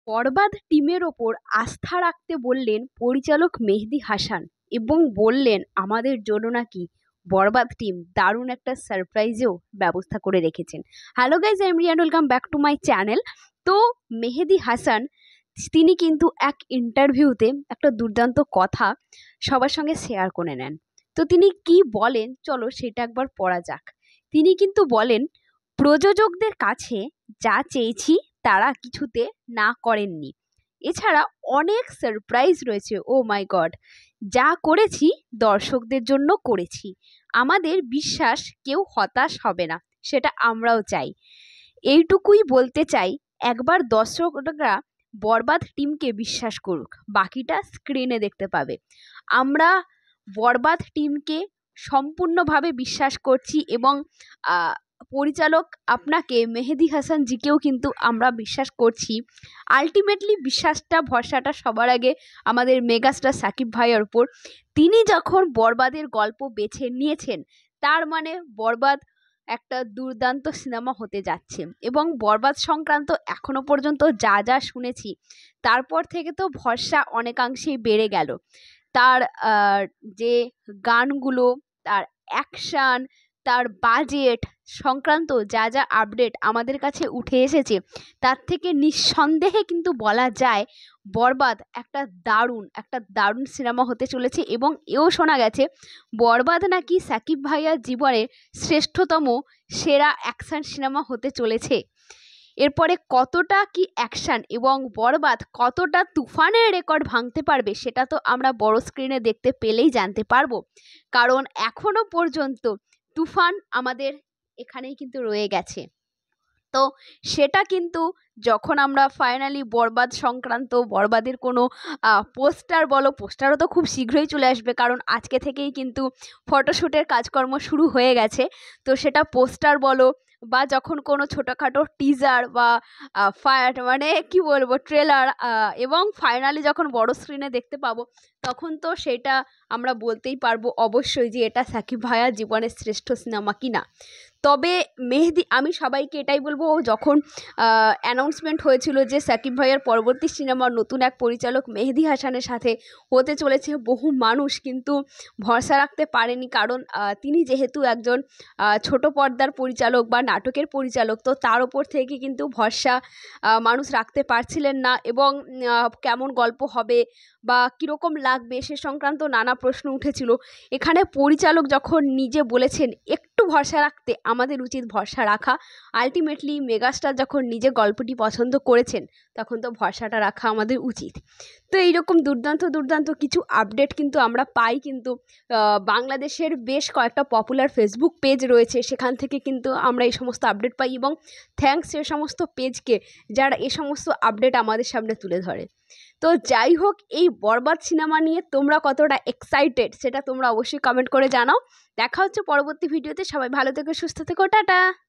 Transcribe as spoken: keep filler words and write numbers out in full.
বরবাদ টিমের ওপর আস্থা রাখতে বললেন পরিচালক মেহেদী হাসান এবং বললেন আমাদের জন্য নাকি বরবাদ টিম দারুণ একটা সারপ্রাইজেও ব্যবস্থা করে রেখেছেন। Hello guys, I am Riyan, welcome back to my channel. তো মেহেদী হাসান তিনি কিন্তু এক ইন্টারভিউতে একটা দুর্দান্ত কথা সবার সঙ্গে শেয়ার করে নেন। তো তিনি কি বলেন চলো সেটা একবার পড়া যাক। তিনি কিন্তু বলেন, প্রযোজকদের কাছে যা চেয়েছি তারা কিছুতে না করেননি। এছাড়া অনেক সারপ্রাইজ রয়েছে। ও মাই গড, যা করেছি দর্শকদের জন্য করেছি। আমাদের বিশ্বাস কেউ হতাশ হবে না, সেটা আমরাও চাই। এইটুকুই বলতে চাই, একবার দর্শকরা বরবাদ টিমকে বিশ্বাস করুক, বাকিটা স্ক্রিনে দেখতে পাবে। আমরা বরবাদ টিমকে সম্পূর্ণভাবে বিশ্বাস করছি এবং পরিচালক আপনাকে মেহেদী হাসান জিকেও কিন্তু আমরা বিশ্বাস করছি। আলটিমেটলি বিশ্বাসটা ভরসাটা সবার আগে আমাদের মেগাস্টার সাকিব ভাইয়ের উপর। তিনি যখন বরবাদের গল্প বেছে নিয়েছেন, তার মানে বরবাদ একটা দুর্দান্ত সিনেমা হতে যাচ্ছে। এবং বরবাদ সংক্রান্ত এখনো পর্যন্ত যা যা শুনেছি, তারপর থেকে তো ভরসা অনেকাংশেই বেড়ে গেল। তার যে গানগুলো, তার অ্যাকশান, তার বাজেট সংক্রান্ত যা যা আপডেট আমাদের কাছে উঠে এসেছে, তার থেকে নিঃসন্দেহে কিন্তু বলা যায় বরবাদ একটা দারুণ একটা দারুণ সিনেমা হতে চলেছে। এবং এও শোনা গেছে বরবাদ নাকি সাকিব ভাইয়ার জীবনের শ্রেষ্ঠতম সেরা অ্যাকশান সিনেমা হতে চলেছে। এরপরে কতটা কি অ্যাকশান এবং বরবাদ কতটা তুফানের রেকর্ড ভাঙতে পারবে, সেটা তো আমরা বড় স্ক্রিনে দেখতে পেলেই জানতে পারবো। কারণ এখনো পর্যন্ত তুফান আমাদের এখানেই কিন্তু রয়ে গেছে। তো সেটা কিন্তু যখন আমরা ফাইনালি বরবাদ সংক্রান্ত বরবাদের কোনো পোস্টার বলো, পোস্টারও তো খুব শীঘ্রই চলে আসবে, কারণ আজকে থেকেই কিন্তু ফটোশ্যুটের কাজকর্ম শুরু হয়ে গেছে। তো সেটা পোস্টার বলো বা যখন কোনো ছোটোখাটো টিজার বা ফায়ার মানে কি বলবো ট্রেলার এবং ফাইনালি যখন বড় স্ক্রিনে দেখতে পাবো, তখন তো সেটা আমরা বলতেই পারবো অবশ্যই যে এটা সাকিব ভাইয়ার জীবনের শ্রেষ্ঠ সিনেমা কিনা। তবে মেহেদী, আমি সবাইকে এটাই বলবো, যখন অ্যানাউন্সমেন্ট হয়েছিল যে সাকিব ভাইয়ার পরবর্তী সিনেমা নতুন এক পরিচালক মেহেদী হাসানের সাথে হতে চলেছে, বহু মানুষ কিন্তু ভরসা রাখতে পারেনি। কারণ তিনি যেহেতু একজন ছোট পর্দার পরিচালক বা নাটকের পরিচালক, তো তার ওপর থেকে কিন্তু ভরসা মানুষ রাখতে পারছিলেন না। এবং কেমন গল্প হবে বা কীরকম লাগবে সে সংক্রান্ত নানা প্রশ্ন উঠেছিল। এখানে পরিচালক যখন নিজে বলেছেন একটু ভরসা রাখতে, আমাদের উচিত ভরসা রাখা। আলটিমেটলি মেগাস্টার যখন নিজে গল্পটি পছন্দ করেছেন, তখন তো ভরসাটা রাখা আমাদের উচিত। তো এইরকম দুর্দান্ত দুর্দান্ত কিছু আপডেট কিন্তু আমরা পাই। কিন্তু বাংলাদেশের বেশ কয়েকটা পপুলার ফেসবুক পেজ রয়েছে, সেখান থেকে কিন্তু আমরা এই সমস্ত আপডেট পাই। এবং থ্যাঙ্কস সে সমস্ত পেজকে যারা এ সমস্ত আপডেট আমাদের সামনে তুলে ধরে। তো যাই হোক, এই বরবাদ সিনেমা নিয়ে তোমরা কতটা এক্সাইটেড সেটা তোমরা অবশ্যই কমেন্ট করে জানাও। দেখা হচ্ছে পরবর্তী ভিডিওতে। সবাই ভালো থেকো, সুস্থ থেকো, টাটা।